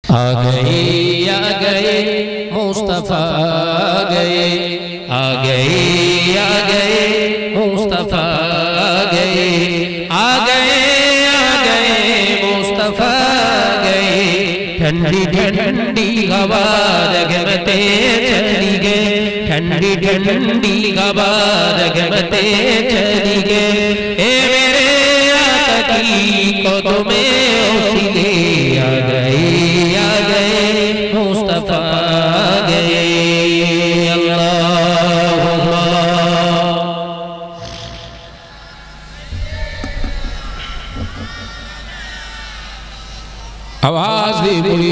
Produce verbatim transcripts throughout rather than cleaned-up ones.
आ गए आ गए मुस्तफा आ गए आ गए आ गए मुस्तफा आ गए आ गए आ गए मुस्तफा आ गए ठंडी ठंडी हवा रगमते चली गए ठंडी ठंडी हवा रगमते चली गए ए मेरे आका की कदमें ओसीले आ गए आ गए मुस्तफा आ गए अल्लाहुम्मा आवाज भी पूरी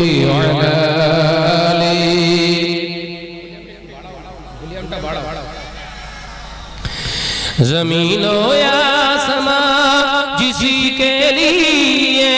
ज़मीनो या समा जिसी के लिए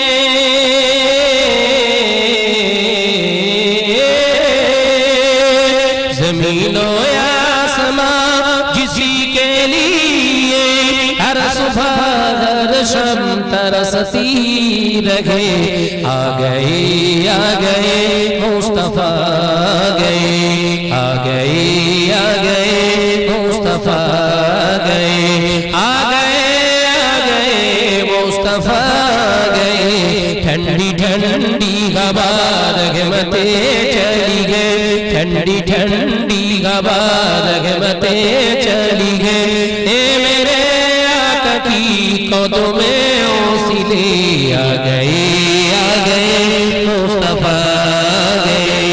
ज़मीनो या समा जिसी के लिए हर सुबह हर शाम तरसती रहे आ गए आ गए मुस्तफा आ गए आ गए आ गए मुस्तफा आ गए आ गए आ गए मुस्तफा आ गए ठंडी ठंडी हवा रहमते चली गए ठंडी ठंडी हवा रहमते चली गए ए मेरे आका की कदमें ओसीले आ गए आ गए मुस्तफा आ गए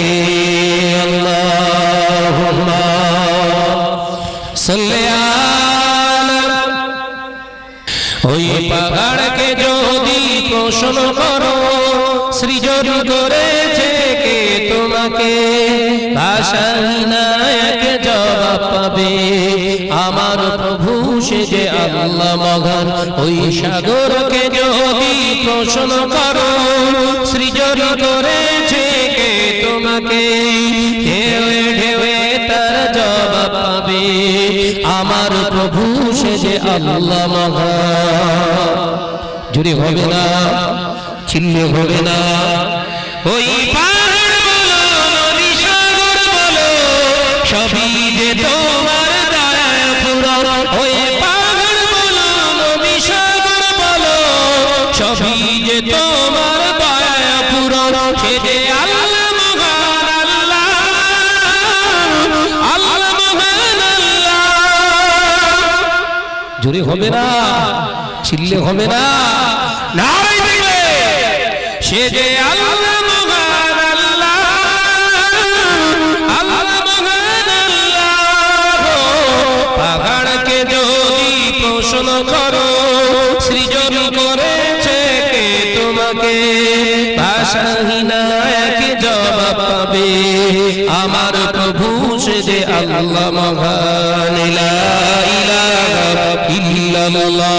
अल्लाहुम्मा सल्ले ওই পাহাড়কে যদি প্রশ্ন করো সৃজন করেছে কে তোমাকে ভাষাহীনায়ক জবাব পাবে আমার প্রভু সে যে আল্লাহ মহান ওই সাগরকে যদি প্রশ্ন করো সৃজন করেছে কে তোমাকে ঢেউয়ে ঢেউয়ে তার জবাব পাবে আমার প্রভু সে যে আল্লাহ মহান জুড়ে হবে না চিল্লে হবে না ওই পাহাড় বলো নদী সাগর বলো সবই যে তোমার দয়ায় পূরণ ওই পাহাড় বলো নদী সাগর বলো সবই যে তোমার দয়ায় পূরণ সে যে আল্লাহ মহান আল্লাহ আল্লাহ মহান আল্লাহ জুড়ে হবে না চিল্লে হবে না নারায়ে দিবে সে যে আল্লাহ মহান আল্লাহ আল্লাহ মহান আল্লাহ পাহাড়কে যদি প্রশ্ন করো সৃজন করেছে কে তোমাকে ভাষাহীনায়ক জবাব পাবে আমার প্রভু সে যে আল্লাহ মহান লা ইলাহা ইল্লাল্লাহ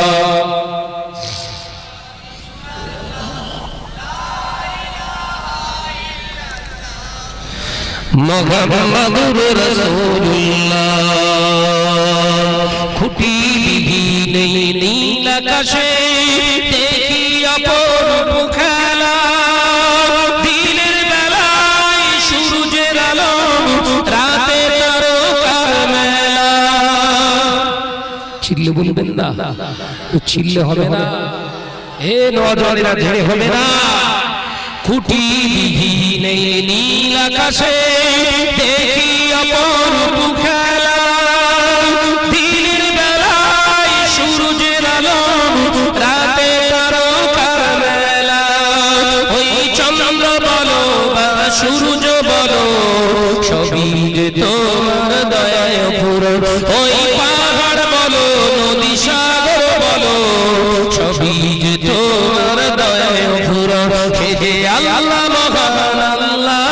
মুহাম্মাদুর রাসূলুল্লাহ খুঁটি বিহীন নীল আকাশে দেখি অপরূপ খেলা দিনের বেলায় সূর্যের আলো রাতে তারকার মেলা চিল্লে বলবেন না তো চিল্লে হবে না এ নজরেরা ঝেড়ে হবে না খুঁটি বিহীন নীল আকাশে দেখি অপরূপ খেলা দিনের বেলায় সূর্যের আলো রাতে তারকার মেলা ওই চন্দ্র বলো বা সূর্য বলো সবই যে তোমার দয়ায় পূরণ ওই পাহাড় বলো নদী সাগর বলো সবই যে তোমার দয়ায় পূরণ সে যে আল্লাহ মহান আল্লাহ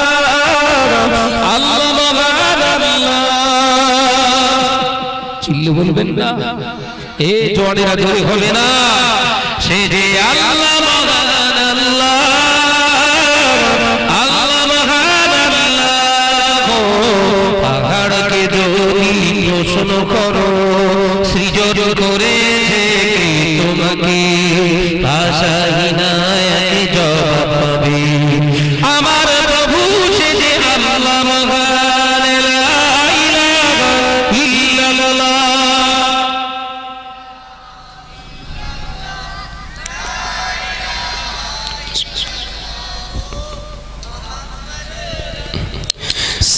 আল্লাহ মহান আল্লাহ চিল্লে বলবেন না এ জোয়ানেরা জোরে হবে না সে যে আল্লাহ মহান আল্লাহ আল্লাহ মহান আল্লাহ পাহাড়কে যদি প্রশ্ন করো সৃজন করেছে তোমাকে ভাষাহীনায় জবাব পাবে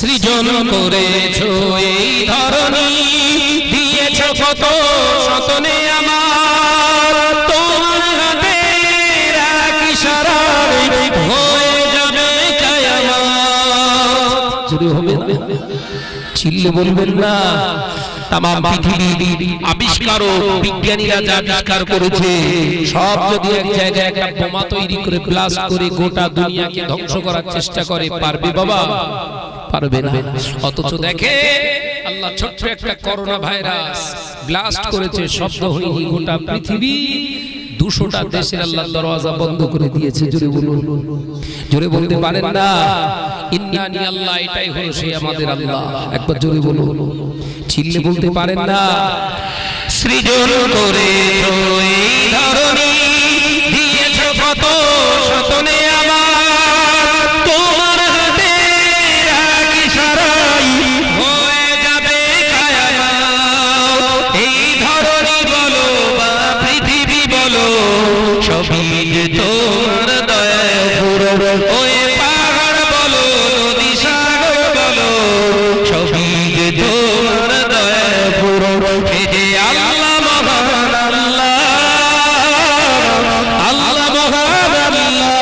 সৃজন করেছো এই ধরনী, দিয়েছো কত সতনে আমার, তোমার হাতে এক ইশারায় হয়ে যাবে কিয়ামত। শুরু হবে না, চিল্লে বলবেন না। তামাম পৃথিবীর আবিষ্কারক বিজ্ঞানীরা যা আবিষ্কার করেছে সব যদি এক জায়গায় একটা বোমা তৈরি করে ব্লাস্ট করে গোটা দুনিয়াকে ধ্বংস করার চেষ্টা করে, পারবে বাবা? পারবে না। অথচ দেখে আল্লাহ ছোট্ট একটা করোনা ভাইরাস ব্লাস্ট করেছে, শব্দ হয়নি, গোটা পৃথিবী দুশোটা দেশের আল্লাহ দরওয়াজা বন্ধ করে দিয়েছে। জোরে বলুন, জোরে বলতে পারেন না? ইন্নানি আল্লাহ, এটাই হলো সে আমাদের আল্লাহ। একবার জোরে বলুন, চিল্লে বলতে পারেন না? সৃজন করেছো এই ধরনী, দিয়েছো কত সতনে আমার, তোমার হাতে এক ইশারায় হয়ে যাবে কিয়ামত। এই ধরনী বলো বা পৃথিবী বলো, সবই যে তোমার দয়ায় পুরো। ওই পাহাড় বলো, নদী সাগর বলো, সবই যে তোমার দয়ায় পুরো। এই যে আল্লাহ মহান আল্লাহ, আল্লাহ মহান আল্লাহ।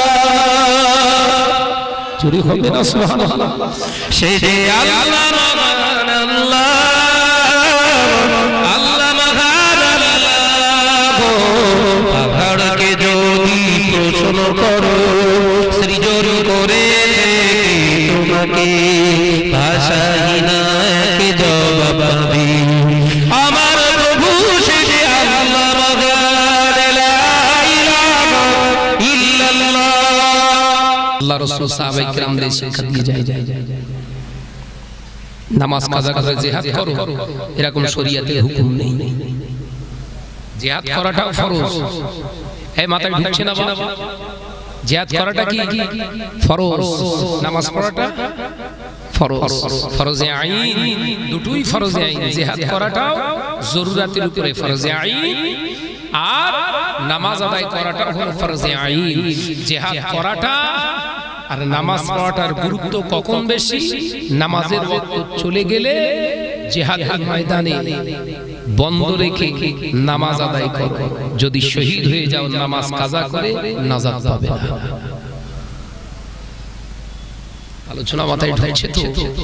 চুরি হবে না সুবহানাল্লাহ। সে যে আল্লাহ মহান আল্লাহ, আল্লাহ মহান আল্লাহ। পাহাড়কে যদি প্রশ্ন করো, সৃজন করে তোমাকে, ভাষাহীন এক জবাব দিবে আমার প্রভু। সে যে আল্লাহ মহান, লা ইলাহা ইল্লাল্লাহ। আল্লাহ রাসূল সাহাবায়ে কিরামদের শিক্ষা দিয়ে যায়, নামাজ কাজা করে জিহাদ করো, এরকম শরীয়তে হুকুম নেই। জিহাদ করাটাও ফরজ। এই মাথায় ঢুকছে না বাবা? জিহাদ করাটা কি ফরজ, নামাজ পড়াটা ফরজ। ফরজে আইন, দুটোই ফরজে আইন। জিহাদ করাটাও জরুরাতের উপরে ফরজে আইন, আর নামাজ আদায় করাটাও হলো ফরজে আইন। জিহাদ করাটা আর নামাজ পড়াটার গুরুত্ব কখন বেশি? নামাজের ওয়াক্ত চলে গেলে জিহাদের ময়দানে বন্ধ রেখে নামাজ আদায় করো। যদি শহীদ হয়ে যাও নামাজ কাজা করে, নাজাত পাবে না। আলোচনা মাথায় ঢুকছে তো?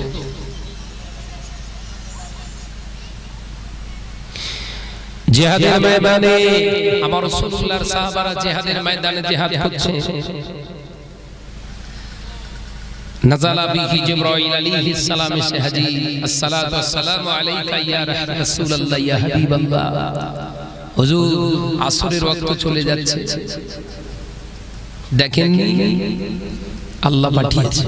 জিহাদের ময়দানে আমার রাসূলুল্লাহর সাহাবারা জিহাদের ময়দানে জিহাদ করছে। নাযালা বিহি জিবরাইল আলাইহিস সালাম এসে হাজির। আসসালাতু ওয়াসসালামু আলাইকা ইয়া রাসূলুল্লাহ, ইয়া হাবিবাল্লাহ। হুজুর আসরের ওয়াক্ত চলে যাচ্ছে, দেখেন আল্লাহ পাঠিয়েছে,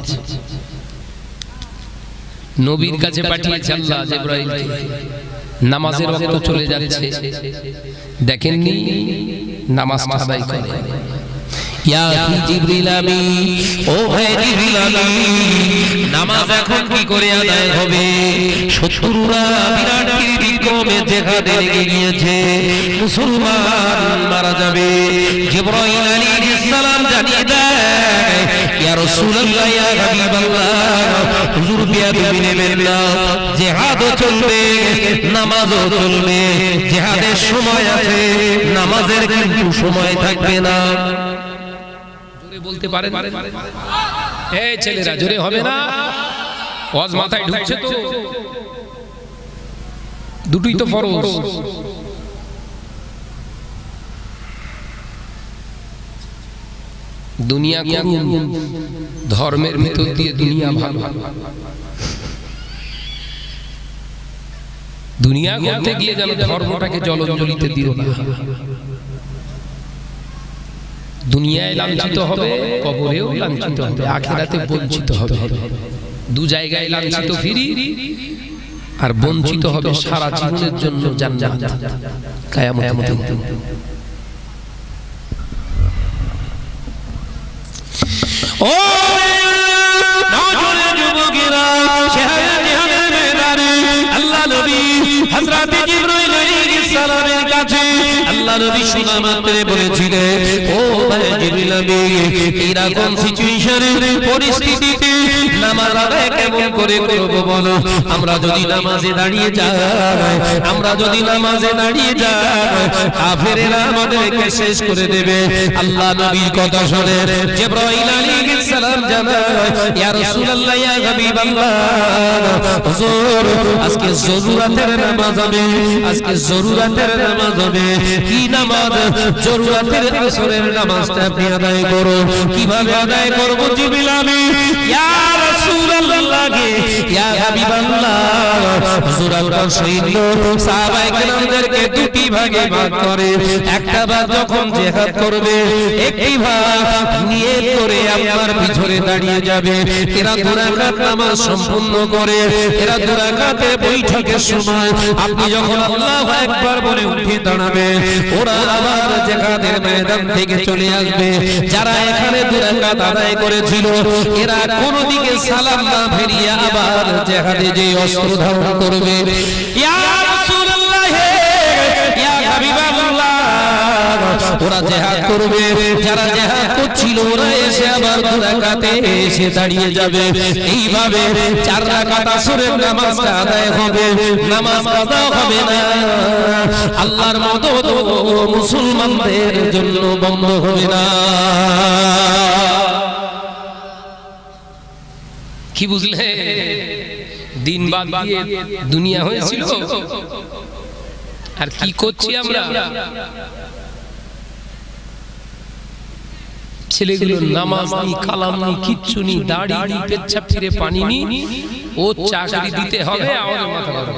নবীর কাছে পাঠিয়েছে আল্লাহ জিবরাইলকে। নামাজের ওয়াক্ত চলে যাচ্ছে, দেখেননি নামাজ আদায় করে। ইয়া জিবরিল আমিন, ও হে জিবরিল আমিন, নামাজ এখন কি করে আদায় হবে? শত্রুরা বিরাট বিক্রমে জিহাদে লেগে গিয়েছে, মুসলমান মারা যাবে। জিবরাইল আলাইহিস সালাম জানিয়ে দেয়, ইয়া রাসূলুল্লাহ, ইয়া হাবিবাল্লাহ, হুজুর বিয়াদবি নেবেন না, জিহাদও চলবে, নামাজও চলবে। জিহাদের সময় আছে, নামাজের কিন্তু সময় থাকবে না। বলতে পারেন? এই ছেলেরা জোরে হবে না? ওয়াজ মাথায় ঢুকছে তো? দুটোই তো ফরজ। দুনিয়া করুন, ধর্মের ভিতর দিয়ে দুনিয়া ভালো। দুনিয়া করতে গিয়ে যেন ধর্মটাকে জলঞ্জলিতে দিও না। দুনিয়ায় লাঞ্ছিত হবে, কবরেও লাঞ্ছিত হবে, আখিরাতে বঞ্চিত হবে। দু জায়গায় লাঞ্ছিত ফিরি, আর বঞ্চিত হবে সারা জীবনের জন্য জান্নাত কিয়ামতের দিন। ও নওজোয়ান যুবকেরা, জিহাদের ময়দানে আল্লাহ নবী হযরত জিবরাইল আলাইহিস সালামের কাছে আল্লাহ নবী শোনা মাত্রে বলেছিলেন, ও ভাই জিবরিল আমিন, এরকম সিচুয়েশনে, পরিস্থিতিতে নামাজ আদায় কেমন করে করব বলো? আমরা যদি নামাজে দাঁড়িয়ে যাই, আমরা যদি নামাজে দাঁড়িয়ে যাই, কাফেরেরা আমাদেরকে শেষ করে দেবে। আল্লাহ নবীর কথা শুনে জিবরাইল আলাইহিস সালাম জানায়, ইয়া রাসূলুল্লাহ, ইয়া হাবিবাল্লাহ, হুজুর আজকে জরুরাতের নামাজ হবে, আজকে জরুরাতের নামাজ হবে। কি নামাজ? জরুরাতের আসরের নামাজটা আপনি আদায় করুন। কিভাবে আদায় করব জিবরিল আমিন? ইয়া রাসূলুল্লাহ, ইয়া হাবিবাল্লাহ, হুজুর আল্লাহর শহীদ সাহাবায়ে কেরামদেরকে দুটি ভাগে ভাগ করে। একটা ভাগ যখন জিহাদ করবে, একটি ভাগ নিয়ত করে আপনার পিছনে দাঁড়িয়ে যাবে। এরা দুই রাকাত নামাজ সম্পূর্ণ করে, এরা দুই রাকাতে বৈঠকের সময় আপনি যখন আল্লাহু আকবার বলে উঠে দাঁড়াবে, ওরা আবার জিহাদের ময়দান থেকে চলে আসবে। যারা এখানে দুই রাকাত আদায় করেছিল, এরা কোনো দিকে সালাম না ফিরিয়ে আবার জিহাদে যে অস্ত্র ধারণ করবে। ইয়া রাসূলুল্লাহ, ইয়া হাবিবাল্লাহ, ওরা জিহাদ করবে। যারা জিহাদ করছিল ওরা এসে আবার দুই রাকাতে এসে দাঁড়িয়ে যাবে। এইভাবে চার রাকাত আসরের নামাজটা আদায় হবে, নামাজ কাজা হবে না। আল্লাহর মদদ মুসলমানদের জন্য বন্ধ হবে না। কি বুঝলে? দিন বাদ দিয়ে দুনিয়া হয়েছিল, আর কি করছি আমরা? ছেলেগুলো নামাজ নি, কালাম নি, কিচ্ছু নি, দাড়ি নি, পেচ্ছাপ ফিরে পানি নি, ও চাকরি দিতে হবে, আমাদের মাথা গরম।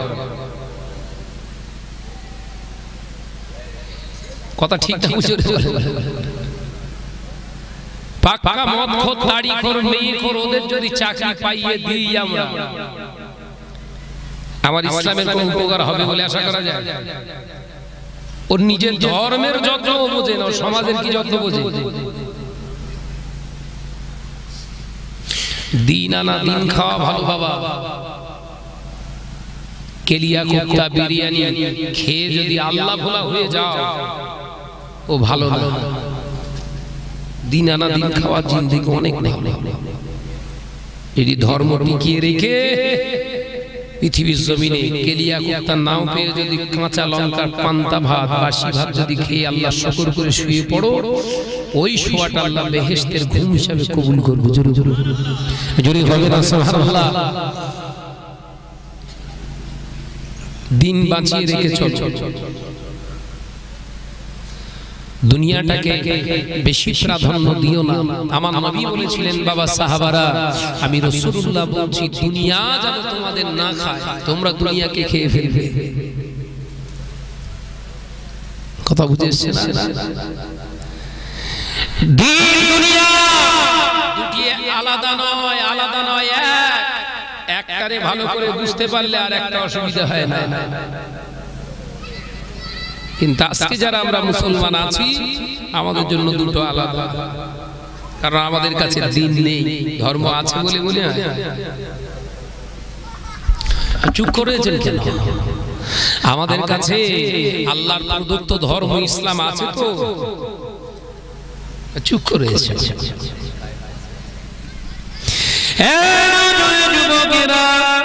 কথা ঠিক না? বুঝে পাক্কা মদ খোর, দাড়ি খোর, মেয়ে খোর, ওদের যদি চাকরি পাইয়ে দিই আমরা, আমার ইসলামের কোন উপকার হবে বলে আশা করা যায়? ওর নিজের ধর্মের যত্ন বোঝে না, সমাজের কি যত্ন বোঝে? দিন আনা দিন খাওয়া ভালো বাবা, কেলিয়া কোপ্তা বিরিয়ানি খেয়ে যদি আল্লাহ ভোলা হয়ে যাও, ও ভালো না। দিন আনা দিন খাওয়া জিন্দেগি অনেক নেই। যদি ধর্ম টিকিয়ে রেখে পৃথিবীর জমিনে কেলিয়া কোপ্তার নাও পেয়ে যদি কাঁচা লঙ্কার পান্তা ভাত, বাসি ভাত যদি খেয়ে আল্লাহ শুকর করে শুয়ে পড়ো, ওই শোয়াটা আল্লাহ বেহেশতের ঘুম হিসাবে কবুল করবে। জোরে জোরে জোরে হবে না সুবহানাল্লাহ। দিন বাঁচিয়ে রেখে চল। দুনিয়াটাকে বেশি প্রাধান্য দিও না। আমার নবী বলেছিলেন, বাবা সাহাবারা, আমি রাসূলুল্লাহ বলছি, দুনিয়া যেন তোমাদের না খায়, তোমরা দুনিয়াকে খেয়ে ফেলবে। কথা বুঝে এসছে না? দিন দুনিয়া দুটি আলাদা নয়, আলাদা নয়, এক। একটারে ভালো করে বুঝতে পারলে আর একটা অসুবিধা হয় না। কিন্তু আজকে যারা আমরা মুসলমান আছি, আমাদের জন্য দুটো আলাদা। কারণ আমাদের কাছে দিন নেই, ধর্ম আছে বলে বলে চুপ করেছেন কেন? আমাদের কাছে আল্লাহর প্রদত্ত ধর্ম ইসলাম আছে, তো চুপ করেছে। যুবকেরা,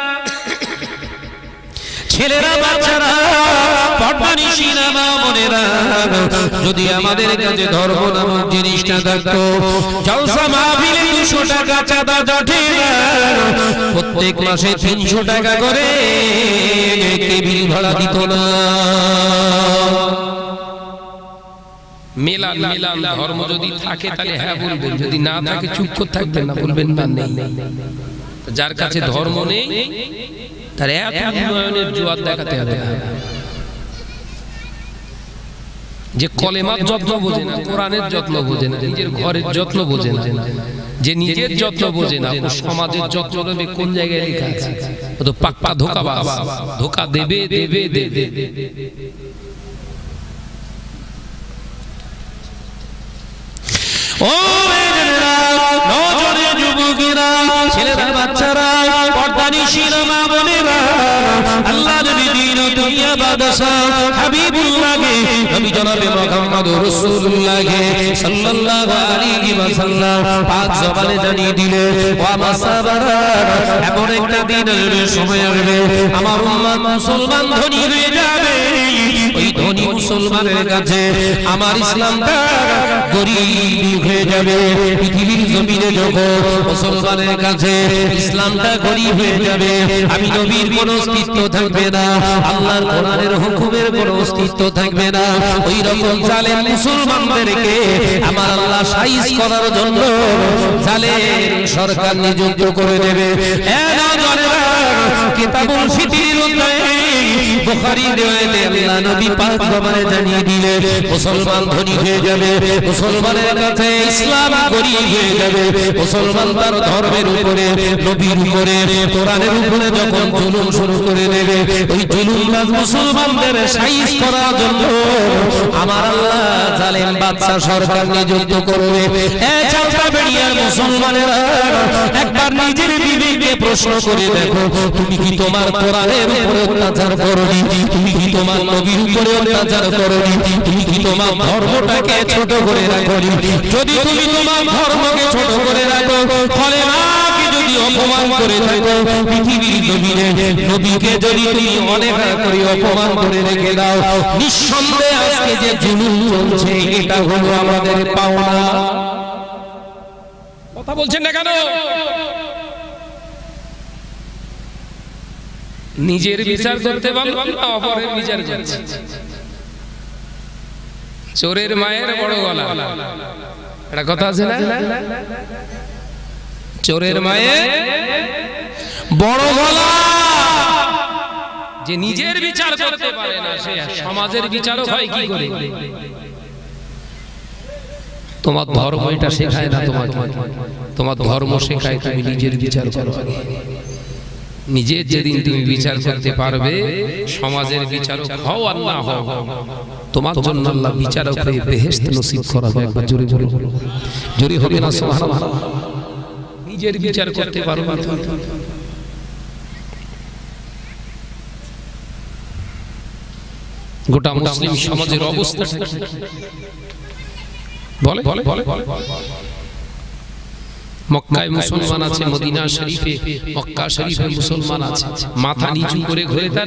ছেলেরা, বাচ্চারা, পর্দানিশীরা, মা বোনেরা, যদি আমাদের কাছে ধর্ম নামক জিনিসটা থাকতো, জলসা মাহফিলে দুশো টাকা চাঁদা জটে না, প্রত্যেক মাসে তিনশো টাকা করে টেবিল ভাড়া দিত না। মেলা মেলা ধর্ম যদি থাকে তাহলে হ্যাঁ বলবেন, যদি না থাকে চুপ করে থাকবেন না, বলবেন না নেই। যার কাছে ধর্ম নেই তার এত উন্নয়নের জোয়ার দেখাতে হবে না। যে কলেমার যত্ন বোঝে না, কোরআনের যত্ন বোঝে না, নিজের ঘরের যত্ন বোঝে না, যে নিজের যত্ন বোঝে না, ও সমাজের যত্ন নেবে কোন জায়গায় লেখা আছে? ও তো পাক্কা ধোঁকাবাজ, ধোঁকা দেবে দেবে দেবে। ও যুবকেরা, ছেলেরা, বাচ্চারা, পর্দা নিশিনা মা বোনেরা আল্লাহ নবী দিন দুনিয়া বাদশা হাবিবুল্লাহকে নবী জনাবে মুহাম্মদ রাসূলুল্লাহকে সাল্লাল্লাহু আলাইহি ওয়াসাল্লাম পাক জবানে জানিয়ে দিলে ওয়া মাসাবারা এমন একটা দিন সময় আসবে আমার উম্মত মুসলমান ধনী হয়ে যাবে ওই ধনী মুসলমানের কাছে আমার ইসলামটা গরীব হয়ে যাবে পৃথিবীর জমিনে যখন মুসলমানের কাছে ইসলামটা গরীব হয়ে যাবে আমি নবীর কোনো অস্তিত্ব থাকবে না আল্লাহর কোরআনের হুকুমের কোনো অস্তিত্ব থাকবে না ওই রকম জালেম মুসলমানদেরকে আমার আল্লাহ সাইজ করার জন্য জালেম সরকার নিযুক্ত করে দেবে কিতাবুল ফিতরির অধ্যায়ে বুখারী রিওয়ায়াতে আল্লাহ নবী পাক জবানে জানিয়ে দিলেন মুসলমান ধনী হয়ে যাবে মুসলমানের কাছে ইসলাম গরীব হয়ে যাবে মুসলমান তার ধর্মের উপরে নবীর উপরে কোরআনের উপরে যখন জুলুম শুরু করে দেবে ওই জুলুমবাজ মুসলমানদের সাইজ করার জন্য আমার আল্লাহ জালেম বাদশা সরকার নিযুক্ত করবে এ চালতা বেড়িয়ার মুসলমানেরা একবার নিজের বিবেককে প্রশ্ন করে দেখো তুমি কি তোমার কোরআনের উপরে অত্যাচার করনি তুমি কি তোমার নবীর উপরে অত্যাচার করনি তুমি কি তোমার ধর্মটাকে ছোট করে রাখনি যদি তুমি তোমার ধর্মকে ছোট করে রাখো ফলে নাকি যদি অপমান করে থাকো পৃথিবীর জমিনে নবীকে যদি তুমি অনেক করে অপমান করে রেখে দাও নিঃসন্দেহে আজকে যে জুলুম চলছে এটা হলো আমাদের পাওনা কথা বলছেন না কেন নিজের বিচার করতে পারলাম না অপরের বিচার করছে চোরের মায়ের বড় গলা এটা কথা আছে না চোরের মায়ের বড় গলা যে নিজের বিচার করতে পারে না সে সমাজের বিচারক হয় কি করে তোমার ধর্ম এটা শেখায় না তোমাকে তোমার ধর্ম শেখায় তুমি নিজের বিচার করো আগে নিজে যেদিন তুমি বিচার করতে পারবে সমাজের বিচারক হও আর না হও তোমার জন্য আল্লাহ বিচারক হয়ে বেহেশত নসিব করাবে একবার জোরে বলো জোরে হবে না সুবহানাল্লাহ নিজের বিচার করতে পারবে না গোটা মুসলিম সমাজের অবস্থা বলে বলে বলে মক্কায় মুসলমান আছে মদিনা শরীফে মক্কা শরীফে মুসলমান আছে মাথা নিচু করে ঘুরে তারা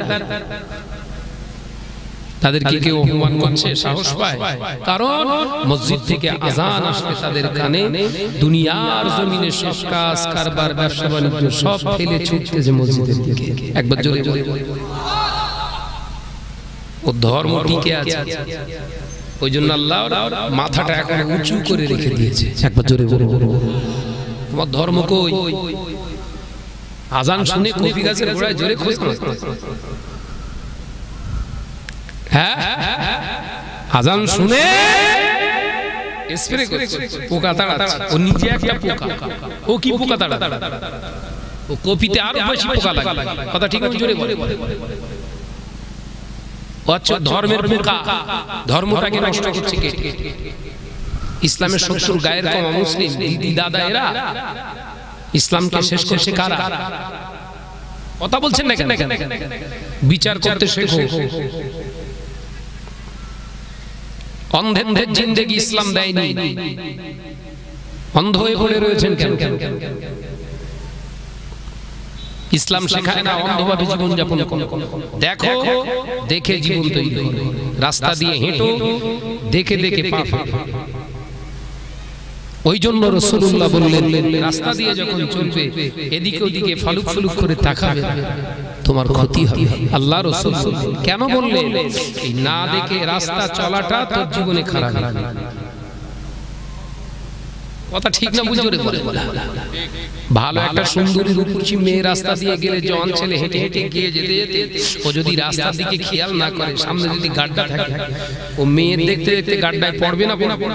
তাদেরকে কেউ অপমান করছে সাহস পায় কারণ মসজিদ থেকে আযান আসলে তাদের কানে দুনিয়ার জমিনে সব কাজ কারবার ব্যবসা বাণিজ্য সব ফেলে ছুটতেছে মসজিদের দিকে একবার জোরে বলে ও ধর্ম টিকে আছে ওই জন্য আল্লাহ মাথাটা এখন উঁচু করে রেখে দিয়েছে একবার জোরে বলে তোমার ধর্ম কই আযান শুনে কফি গাছের গোড়ায় জোরে খোঁজ হ্যাঁ আযান শুনে স্প্রে করছে পোকা তাড়াচ্ছে ও নিচে একটা পোকা ও কি পোকা তাড়াচ্ছে ও কপিতে আরো বেশি পোকা লাগে কথা ঠিক আছে জোরে বলে আচ্ছা ধর্মের পোকা ধর্মটাকে নষ্ট করছে কে ইসলামের শত্রু গায়ের কম মুসলিম দিদি দাদা এরা ইসলামকে শেষ করছে কারা কথা বলছেন না কেন বিচার করতে শেখো অন্ধের জিন্দেগি ইসলাম দেয়নি অন্ধ হয়ে পড়ে রয়েছেন কেন ইসলাম শেখায় না অন্ধভাবে জীবন যাপন করো দেখো দেখে জীবন তৈরি করো রাস্তা দিয়ে হেঁটো দেখে দেখে পা ফেলো ওই জন্য রাসূলুল্লাহ বললেন রাস্তা দিয়ে যখন চলবে এদিকে ওদিকে ফালুক ফালুক করে তাকাবে তোমার ক্ষতি হবে আল্লাহ রাসূল কেন বললেন এই না দেখে রাস্তা চলাটা তোর জীবনে খারাপ হবে কথা ঠিক না বুঝে রে বলে ভালো একটা সুন্দরী রূপসী মেয়ে রাস্তা দিয়ে গেলে জওয়ান ছেলে হেঁটে হেঁটে গিয়ে যেতে যেতে ও যদি রাস্তার দিকে খেয়াল না করে সামনে যদি গাড্ডা থাকে ও মেয়ে দেখতে দেখতে গাড্ডায় পড়বে না পড়বে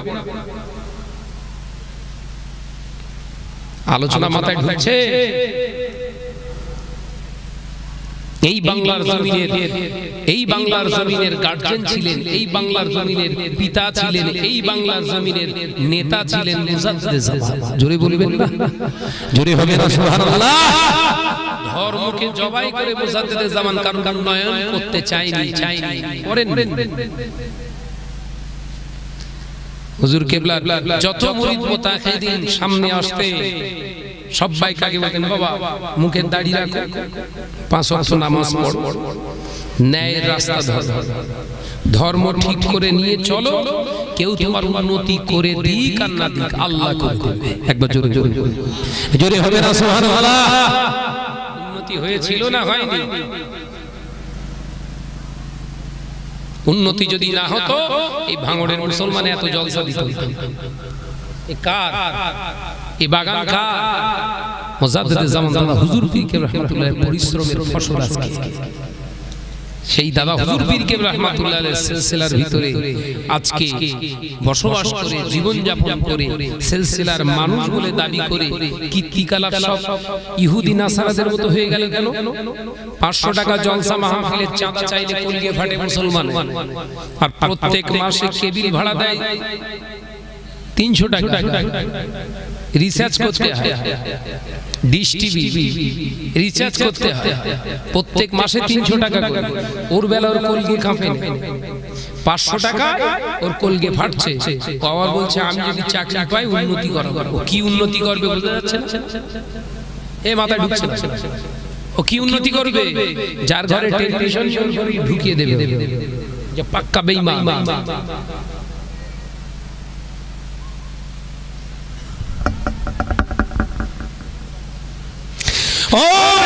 আলোচনা মাথায় ঢুকছে এই বাংলার জমিনের এই বাংলার জমিনের গার্জিয়ান ছিলেন এই বাংলার জমিনের পিতা ছিলেন এই বাংলার জমিনের নেতা ছিলেন মুজাদ্দিদ জামান জোরে বলবেন না জোরে হবে না সুবহানাল্লাহ ধর্মকে জবাই করে মুজাদ্দিদে জামান কারণ উন্নয়ন করতে চাইনি চাইনি করেন হুজুর কেবলা যত মুরিদ মুতাকিদিন সামনে আসতে সবাই কাকে বলেন বাবা মুখের দাড়ি রাখো পাঁচ ওয়াক্ত নামাজ পড়ো ন্যায়ের রাস্তা ধরো ধর্ম ঠিক করে নিয়ে চলো কেউ তোমার উন্নতি করে দিক আর না দিক আল্লাহ করে দেবে একবার জোরে জোরে জোরে হবে না সুবহানাল্লাহ উন্নতি হয়েছিল না হয়নি উন্নতি যদি না হতো এই ভাঙড়ের মুসলমান এত জলসা দিত এই কার এই বাগান কার মুজাদ্দিদে জামান দাদা হুজুর পীর কেবলা রাহমাতুল্লাহ পরিশ্রমের ফসল আজকে সেই দাদা হুজুর পীর কেবলা রাহমাতুল্লাহ সিলসিলার ভিতরে আজকে বসবাস করে জীবন যাপন করে সিলসিলার মানুষ বলে দাবি করে কীর্তিকলাপ সব ইহুদি নাসারাদের মতো হয়ে গেল কেন পাঁচশো টাকা জলসা মাহফিলের চাঁদা চাইলে কলগে ফাটে মুসলমান আর প্রত্যেক মাসে কেবিল ভাড়া দেয় তিনশো টাকা রিসার্চ করতে হয় ডিশ টিভি রিচার্জ করতে হয় প্রত্যেক মাসে তিনশো টাকা করে ওর বেলা ওর কলগে কাঁপে পাঁচশো টাকা ওর কলগে ফাটছে পাওয়ার বলছে আমি যদি চাকরি পাই উন্নতি করব কি উন্নতি করবে বলতে যাচ্ছে না এ মাথায় ঢুকছে না ও কি উন্নতি করবে যার ঘরে টেলিভিশন ঢুকিয়ে দেবে যে পাক্কা বেঈমান ও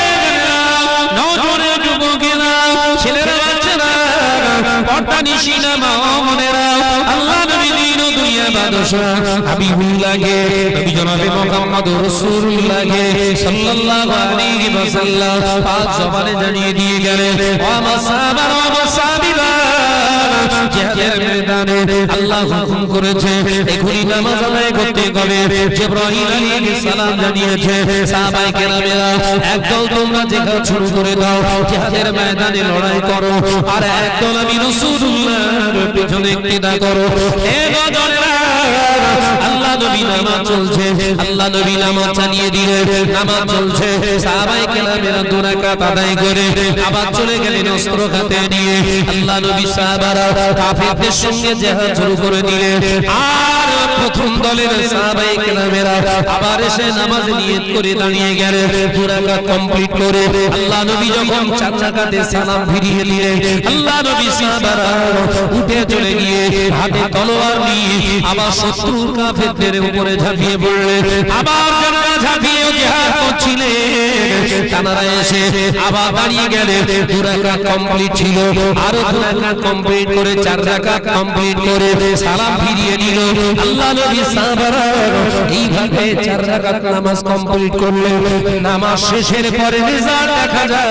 নজরে যুবকেরা ছেলেরা বাচ্চারা পর্দা নিশিনা মা মনেরা আল্লাহ নবী দিন ও দুনিয়া বাদশা হাবিবুল্লাহ গে নবী জনাবে মুহাম্মদ রাসূলুল্লাহ গে সাল্লাল্লাহু আলাইহি ওয়াসাল্লাম পাক জবানে জানিয়ে দিয়ে গেলেন ও মাসাবার ও মাসাবিরা জিহাদের ময়দানে আল্লাহ হুকুম করেছে এখনি নামাজ আদায় করতে হবে জিবরাইল আলাইহিস সালাম জানিয়েছে সাহাবায়ে কেরামেরা একদল তোমরা জিহাদ শুরু করে দাও জিহাদের ময়দানে লড়াই করো আর একদল আমি রাসূলুল্লাহর পিছনে ইক্তিদা করো হে গজনেরা আল্লাহ নবী নামাজ চলছে আল্লাহ নবী নামাজ চালিয়ে দিলেন নামাজ চলছে সাহাবায়ে কেরামেরা দুই রাকাত আদায় করে আবার চলে গেলেন অস্ত্র হাতে নিয়ে আল্লাহ নবী সাহাবারা কাফেরদের সঙ্গে জিহাদ শুরু করে দিলেন আর প্রথম দলের সাহাবায়ে কেরামেরা আবার এসে নামাজ নিয়ত করে দাঁড়িয়ে গেলেন দুই রাকাত কমপ্লিট করে আল্লাহ নবী যখন চার রাকাতে সালাম ফিরিয়ে দিলেন আল্লাহ নবী সাহাবারা উঠে চলে গিয়ে হাতে তলোয়ার নিয়ে আবার শত্রু কাফেরদের উপরে ঝাঁপিয়ে পড়লেন আবার যারা ঝাঁপিয়ে জিহাদ করছিলেন তারা এসে আবার দাঁড়িয়ে গেলেন দুই রাকাত কমপ্লিট ছিল আর দুই রাকাত কমপ্লিট করে চার রাকাত কমপ্লিট করে সালাম ফিরিয়ে দিল আল্লাহ নবী সাহাবারা এইভাবে চার রাকাত নামাজ কমপ্লিট করলেন নামাজ শেষের পরে রেজাল্ট দেখা যায়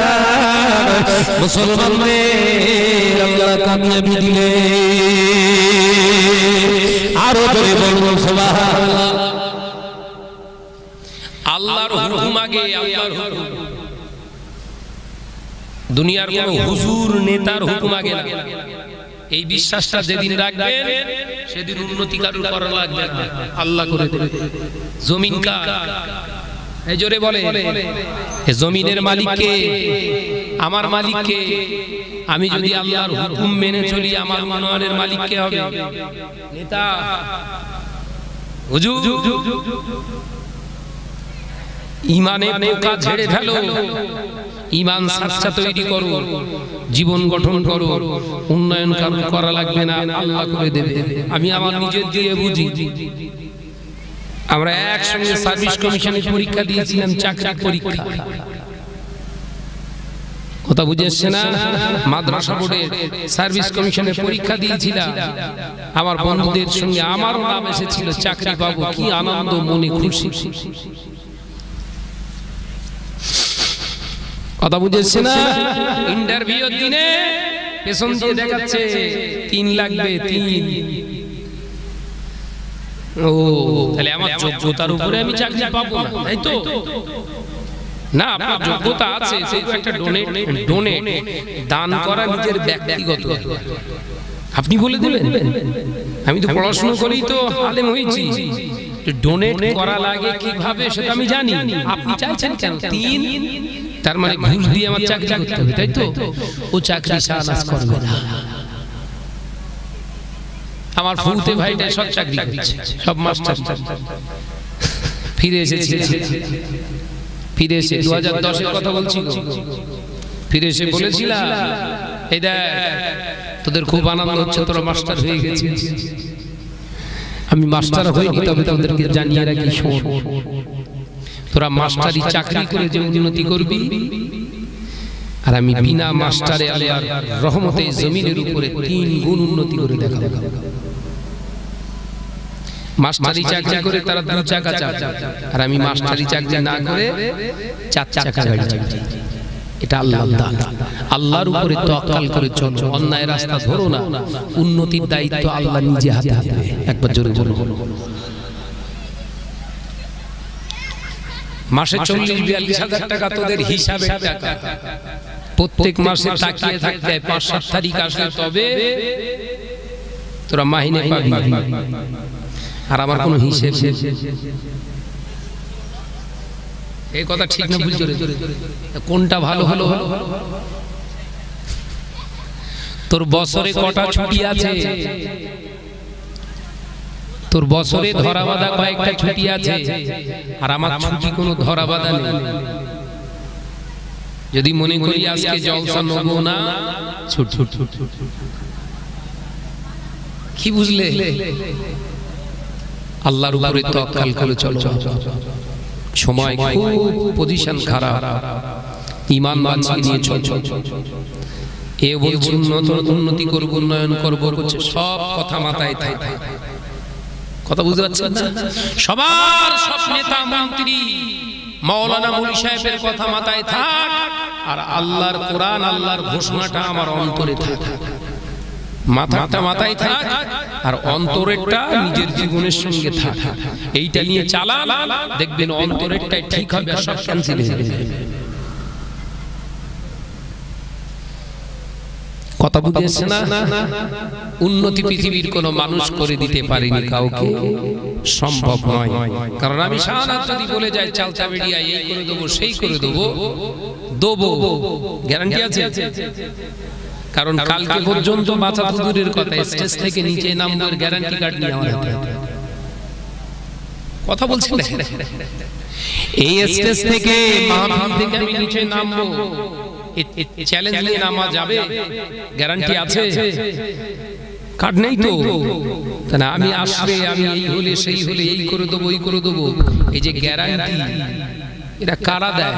মুসলমানদের আল্লাহ কামিয়াবি দিলেন আরো জোরে বলুন সুবহানাল্লাহ আল্লাহর হুকুম আগে আল্লাহর হুকুম দুনিয়ার কোন হুজুর নেতার হুকুম আগে না এই বিশ্বাসটা যেদিন রাখবেন সেদিন উন্নতি কারুর করা লাগবে না আল্লাহ করে দেবে জমিন কার এই জোরে বলে এই জমিনের মালিক কে আমার মালিক কে আমি যদি আল্লাহর হুকুম মেনে চলি আমার উন্নয়নের মালিক কে হবে নেতা হুজুর ঈমানে পোকা ঝেড়ে ফেলো ঈমান সাচ্চা তৈরি করো জীবন গঠন করো উন্নয়ন কারণ করা লাগবে না আল্লাহ করে দেবে আমি আমার নিজের দিয়ে বুঝি আমরা একসঙ্গে সার্ভিস কমিশনের পরীক্ষা দিয়েছিলাম চাকরির পরীক্ষা কথা বুঝেছে না মাদ্রাসা বোর্ডের সার্ভিস কমিশনের পরীক্ষা দিয়েছিলাম আমার বন্ধুদের সঙ্গে আমারও নাম এসেছিল চাকরি পাবো কি আনন্দ মনে খুশি কথা বুঝেছে না ইন্টারভিউর দিনে পেছন দিয়ে দেখাচ্ছে তিন লাগবে তিন ও তাহলে আমার যোগ্যতার উপরে আমি চাকরি পাবো না তাই তো না আপনার যোগ্যতা আছে সেটা একটা ডোনেট ডোনেট দান করা নিজের ব্যক্তিগত আপনি বলে দিলেন আমি তো পড়াশোনা করেই তো আলেম হয়েছি ডোনেট করা লাগে কিভাবে সেটা আমি জানি, আপনি চাইছেন কেন? তিন, তার মানে ঘুষ দিয়ে আমার চাকরি করতে হবে, তাই তো? ও চাকরি সানাস করবে না। আমার ফুলতে ভাইটা সব চাকরি করছে, সব মাস্টার। ফিরে এসেছি, ফিরে এসে দু হাজার দশের কথা বলছি, ফিরে এসে বলেছিলাম এই দেখ তোদের খুব আনন্দ হচ্ছে, তোরা মাস্টার হয়ে গেছিস। আমি মাস্টার হইনি, তবে তোদেরকে জানিয়ে রাখি, শোন, তোরা মাস্টারি চাকরি করে যে উন্নতি করবি, আর আমি বিনা মাস্টারে আল্লাহর রহমতে জমিনের উপরে তিন গুণ উন্নতি করে দেখাবো। মাস্টারি চাকরি করে তারা দু চাকা চালায়, আর আমি মাস্টারি চাকরি না করে চার চাকা গাড়ি চালাই। এটা আল্লাহর দান। আল্লাহর উপরে তাওয়াক্কুল করে চলো, অন্যায় রাস্তা ধরো না। উন্নতির দায়িত্ব আল্লাহ নিজে হাতে নেবে। একবার জোরে বলো। মাসে চল্লিশ বিয়াল্লিশ হাজার টাকা তোদের হিসাবের টাকা, প্রত্যেক মাসে তাকিয়ে থাকতে হয় পাঁচ সাত তারিখ আসলে তবে তোরা মাহিনে পাবি, আর আমার কোনো হিসেব। এই কথা ঠিক না ভুল? জোরে কোনটা ভালো হলো? তোর বছরে কটা ছুটি আছে? তোর বছরে ধরা বাঁধা কয়েকটা ছুটি আছে, আর আমার ছুটি কোনো ধরা বাঁধা নেই। যদি মনে করি আজকে জলসা নেব না, ছুট ছুট কি বুঝলে? আল্লাহর উপরে তাওয়াক্কুল করে চলো। সময় খুব পজিশন খারাপ, ঈমান বাঁচিয়ে নিয়ে চলো। এ বলছে উন্নতি করব, উন্নয়ন করব, করছে সব কথা মাথায় থাকে। কথা বুঝতে পারছেন না? সবার সব নেতা মন্ত্রী মাওলানা মুলি সাহেবের কথা মাথায় থাক, আর আল্লাহর কোরআন আল্লাহর ঘোষণাটা আমার অন্তরে থাক। মাথাটা মাথায় থাক, আর অন্তরেরটা নিজের জীবনের সঙ্গে থাক। এইটা নিয়ে চালান, দেখবেন অন্তরেরটাই ঠিক হবে, আর সব ক্যান্সেল হয়ে যাবে। কথা বুঝেছে না? উন্নতি পৃথিবীর কোন মানুষ করে দিতে পারেনি, কাউকে সম্ভব নয়। কারণ আমি শাহাদাত যদি বলে যাই চালতা মিডিয়া এই করে দেবো সেই করে দেবো, দেবো, গ্যারান্টি আছে? কারণ কালকে পর্যন্ত বাঁচা তো দূরের কথা, স্টেজ থেকে নিচে নামবার গ্যারান্টি কার্ড নিয়ে আমার হাতে। কথা বলছেন না? এই স্টেজ থেকে মাহফিল থেকে আমি নিচে নামবো, চ্যালেঞ্জ নিয়ে নামা যাবে? গ্যারান্টি আছে? কার্ড নেই তো। না আমি আসবে, আমি এই হলে সেই হলে এই করে দেবো, এই করে দেবো, এই যে গ্যারান্টি, এটা কারা দেয়?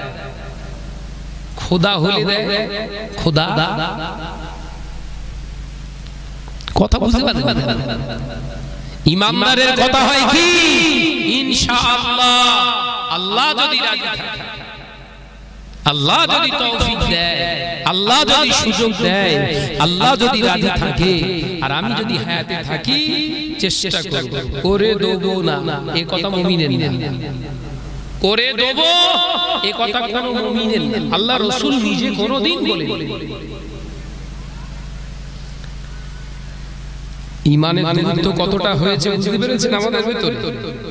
খোদা হলে দেয়। খোদা কথা বুঝতে পারছেন? ইমানদারের কথা হয় কি ইনশাআল্লাহ, আল্লাহ যদি রাজি থাকে, আল্লাহ যদি তৌফিক দেয়, আল্লাহ যদি সুযোগ দেয়, আল্লাহ যদি রাজি থাকে, আর আমি যদি হায়াতে থাকি চেষ্টা করব করে দেব না, এই কথা মুমিনের না। করে দেব এই কথা কোন মুমিনের না, আল্লাহ রাসূল নিজে কোনদিন বলেন। ঈমানের দূরত্ব কতটা হয়েছে বুঝতে পেরেছেন আমাদের ভিতরে?